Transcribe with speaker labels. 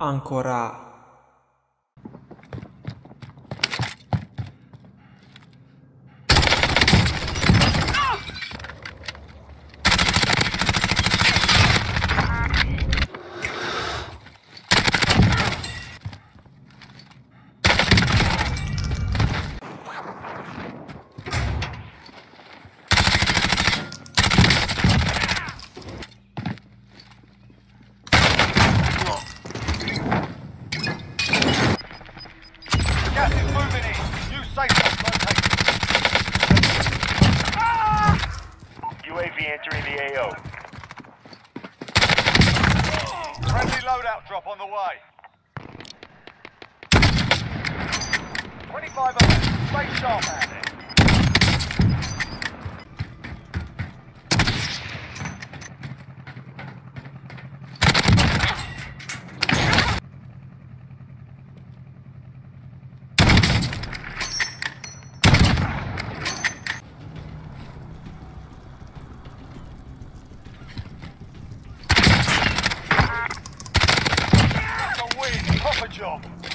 Speaker 1: Ancora.
Speaker 2: Gas is moving in. New safe zone located.
Speaker 3: UAV entering the AO.
Speaker 2: Friendly loadout drop on the way. 25 minutes. Stay sharp out there. That's a win. Proper job.